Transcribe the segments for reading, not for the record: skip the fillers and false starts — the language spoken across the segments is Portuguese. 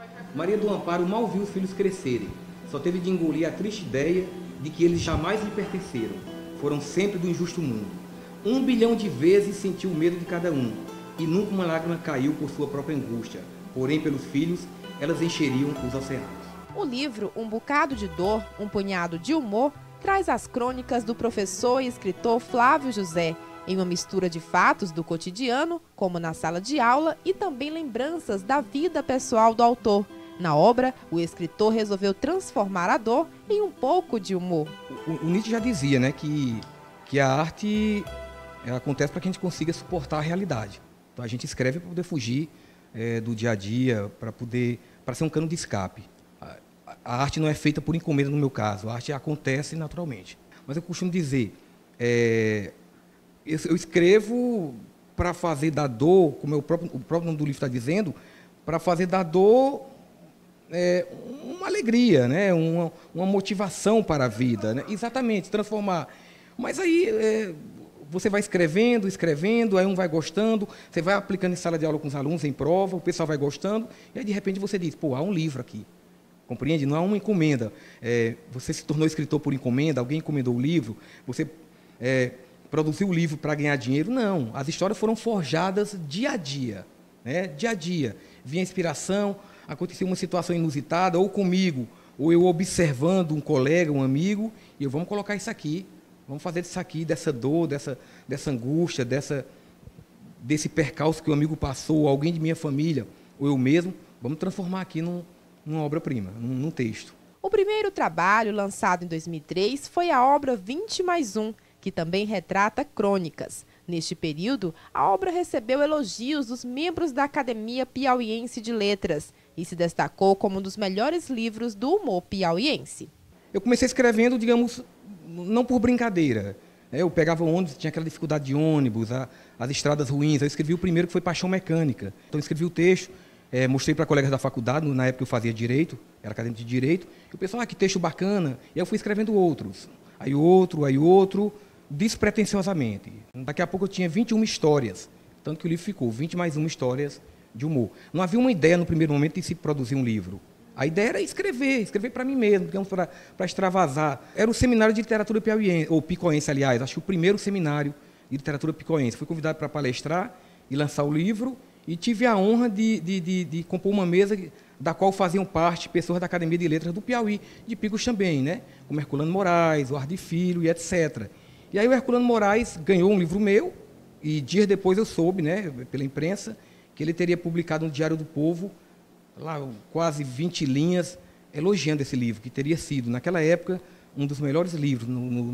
Maria do Amparo mal viu os filhos crescerem. Só teve de engolir a triste ideia de que eles jamais lhe pertenceram. Foram sempre do injusto mundo. 1 bilhão de vezes sentiu o medo de cada um, e nunca uma lágrima caiu por sua própria angústia. Porém, pelos filhos, elas encheriam os oceanos. O livro Um Bocado de Dor, um Punhado de Humor, traz as crônicas do professor e escritor Flávio José, em uma mistura de fatos do cotidiano, como na sala de aula, e também lembranças da vida pessoal do autor. Na obra, o escritor resolveu transformar a dor em um pouco de humor. O Nietzsche já dizia, né, que a arte acontece para que a gente consiga suportar a realidade. Então a gente escreve para poder fugir do dia a dia, para ser um cano de escape. A arte não é feita por encomenda no meu caso, a arte acontece naturalmente. Mas eu costumo dizer, eu escrevo para fazer da dor, como o próprio nome do livro está dizendo, para fazer da dor uma alegria, né? uma motivação para a vida, né? Exatamente, transformar. Mas aí você vai escrevendo, aí um vai gostando, você vai aplicando em sala de aula com os alunos, em prova, o pessoal vai gostando, e aí de repente você diz, pô, há um livro aqui. Compreende? Não há uma encomenda. Você se tornou escritor por encomenda, alguém encomendou o livro, você produziu o livro para ganhar dinheiro. Não, as histórias foram forjadas dia a dia. Né? Dia a dia. Vinha inspiração, acontecia uma situação inusitada, ou comigo, ou eu observando um colega, um amigo, e vamos colocar isso aqui, vamos fazer isso aqui, dessa dor, dessa angústia, desse percalço que o amigo passou, alguém de minha família, ou eu mesmo, vamos transformar aqui numa obra-prima, num texto. O primeiro trabalho, lançado em 2003, foi a obra 20+1, que também retrata crônicas. Neste período, a obra recebeu elogios dos membros da Academia Piauiense de Letras e se destacou como um dos melhores livros do humor piauiense. Eu comecei escrevendo, digamos, não por brincadeira. Eu pegava ônibus, tinha aquela dificuldade de ônibus, as estradas ruins. Eu escrevi o primeiro, que foi Paixão Mecânica. Então eu escrevi o texto, mostrei para colegas da faculdade, na época eu fazia Direito, era acadêmico de Direito, e o pessoal, que texto bacana, e eu fui escrevendo outros. Aí outro, despretensiosamente. Daqui a pouco eu tinha 21 histórias, tanto que o livro ficou 20+1 histórias de humor. Não havia uma ideia no primeiro momento de se produzir um livro. A ideia era escrever para mim mesmo, digamos, para extravasar. Era o seminário de literatura piauiense, ou picoense, aliás, acho que o primeiro seminário de literatura picoense. Fui convidado para palestrar e lançar o livro, e tive a honra de compor uma mesa da qual faziam parte pessoas da Academia de Letras do Piauí, de Picos também, né? Como Herculano Moraes, o Ardi Filho e etc. E aí o Herculano Moraes ganhou um livro meu, e dias depois eu soube, né, pela imprensa, que ele teria publicado no Diário do Povo, lá quase 20 linhas, elogiando esse livro, que teria sido, naquela época, um dos melhores livros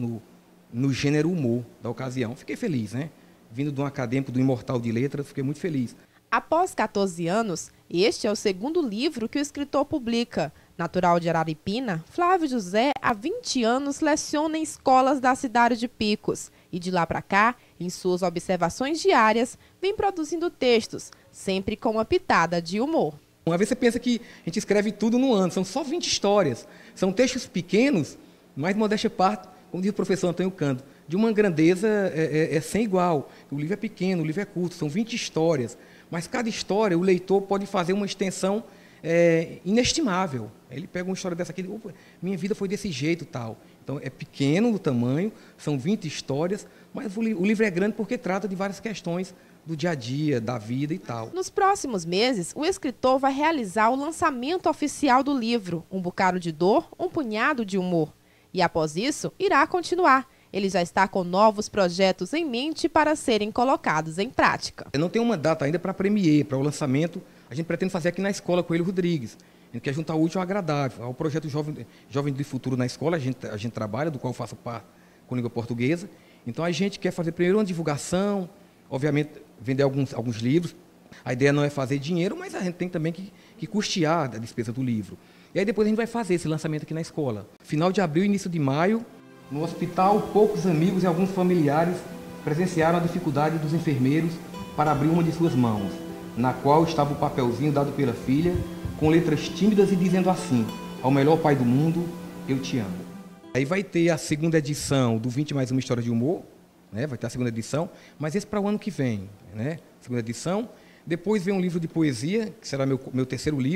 no gênero humor da ocasião. Fiquei feliz, né? Vindo de um acadêmico, do imortal de letras, fiquei muito feliz. Após 14 anos, este é o segundo livro que o escritor publica. Natural de Araripina, Flávio José, há 20 anos, leciona em escolas da cidade de Picos. E de lá para cá, em suas observações diárias, vem produzindo textos, sempre com uma pitada de humor. Uma vez você pensa que a gente escreve tudo no ano, são só 20 histórias. São textos pequenos, mas modéstia à parte, como diz o professor Antônio Cândido, de uma grandeza sem igual. O livro é pequeno, o livro é curto, são 20 histórias. Mas cada história, o leitor pode fazer uma extensão inestimável. Ele pega uma história dessa aqui e diz, minha vida foi desse jeito tal. Então, é pequeno no tamanho, são 20 histórias, mas o livro é grande porque trata de várias questões do dia a dia, da vida e tal. Nos próximos meses, o escritor vai realizar o lançamento oficial do livro, Um Bocado de Dor, um Punhado de Humor. E após isso, irá continuar. Ele já está com novos projetos em mente para serem colocados em prática. Eu não tenho uma data ainda para premiere, para o lançamento. A gente pretende fazer aqui na escola Coelho Rodrigues. A gente quer juntar o útil ao agradável. Ao projeto Jovem do Futuro na escola, a gente trabalha, do qual eu faço parte com língua portuguesa. Então a gente quer fazer primeiro uma divulgação, obviamente vender alguns livros. A ideia não é fazer dinheiro, mas a gente tem também que custear a despesa do livro. E aí depois a gente vai fazer esse lançamento aqui na escola. Final de abril, início de maio, no hospital, poucos amigos e alguns familiares presenciaram a dificuldade dos enfermeiros para abrir uma de suas mãos, na qual estava o papelzinho dado pela filha, com letras tímidas e dizendo assim: ao melhor pai do mundo, eu te amo. Aí vai ter a segunda edição do 20+1 História de Humor, né? Vai ter a segunda edição, mas esse para o ano que vem, né? Segunda edição. Depois vem um livro de poesia, que será meu terceiro livro,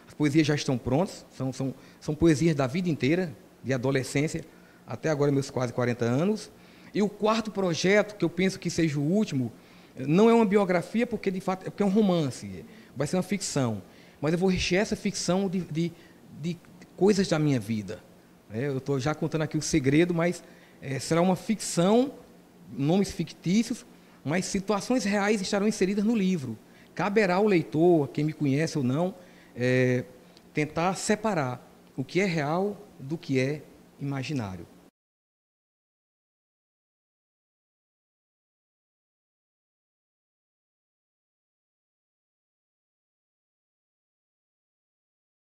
As poesias já estão prontas, são poesias da vida inteira, de adolescência até agora meus quase 40 anos. E o quarto projeto, que eu penso que seja o último, não é uma biografia, porque de fato é um romance, vai ser uma ficção. Mas eu vou rechear essa ficção de coisas da minha vida. Eu estou já contando aqui o segredo, mas será uma ficção, nomes fictícios, mas situações reais estarão inseridas no livro. Caberá ao leitor, quem me conhece ou não, tentar separar o que é real do que é imaginário.